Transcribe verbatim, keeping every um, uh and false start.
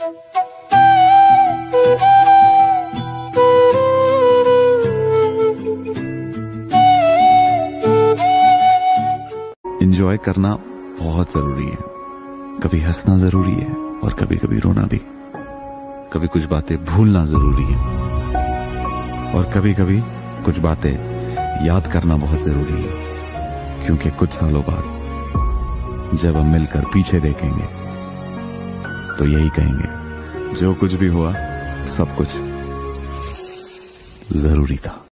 Enjoy करना बहुत जरूरी है। कभी हंसना जरूरी है और कभी कभी रोना भी। कभी कुछ बातें भूलना जरूरी है और कभी कभी कुछ बातें याद करना बहुत जरूरी है, क्योंकि कुछ सालों बाद जब हम मिलकर पीछे देखेंगे तो यही कहेंगे, जो कुछ भी हुआ सब कुछ जरूरी था।